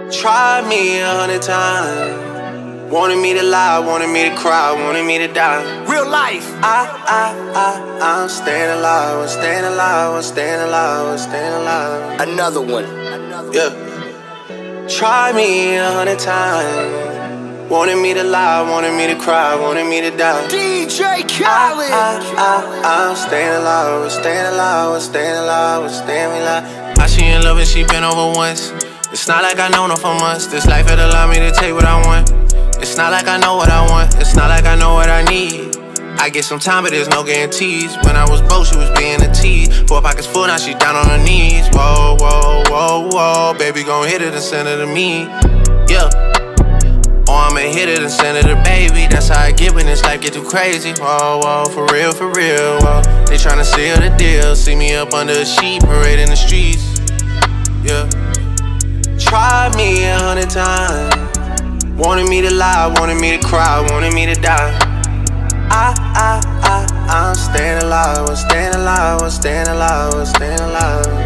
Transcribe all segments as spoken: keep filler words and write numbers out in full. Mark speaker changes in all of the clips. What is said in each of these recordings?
Speaker 1: Tried me a hundred times. Wanted me to lie, wanted me to cry, wanted me to die.
Speaker 2: Real life.
Speaker 1: I, I, I, I'm staying alive, I'm staying alive, I'm staying alive, I'm staying alive.
Speaker 2: Another one.
Speaker 1: Yeah. Tried me a hundred times. Wanted me to lie, wanted me to cry, wanted me to die.
Speaker 2: D J Khaled.
Speaker 1: I, I, I, I'm staying alive, I'm staying alive, I'm staying alive, I'm staying alive. How she in love and she been over once. It's not like I know her for months. This life had allowed me to take what I want. It's not like I know what I want. It's not like I know what I need. I get some time, but there's no guarantees. When I was broke, she was being a tease. Four pockets full, now she down on her knees. Whoa, whoa, whoa, whoa. Baby gon' hit it and send it to me. Yeah. Or I'ma hit it and send it to baby. That's how I get when this life get too crazy. Whoa, whoa, for real, for real. Whoa. They tryna seal the deal. See me up under a sheet, parade in the streets. Yeah. Tried me a hundred times. Wanted me to lie, wanted me to cry, wanted me to die. I, I, I, I'm staying alive, I'm staying alive, I'm staying alive, I'm staying alive.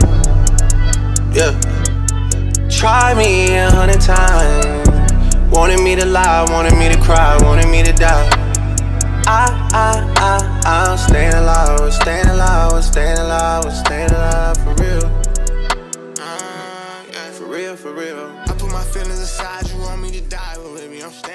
Speaker 1: Yeah. Tried me a hundred times. Wanted me to lie, wanted me to cry, wanted me to die. I, I, I, I'm staying alive, I'm staying alive, I'm staying alive, I'm staying alive for real. Uh, yeah, for real, for real.
Speaker 2: I put my feelings aside, you want me to die, well, baby, I'm staying.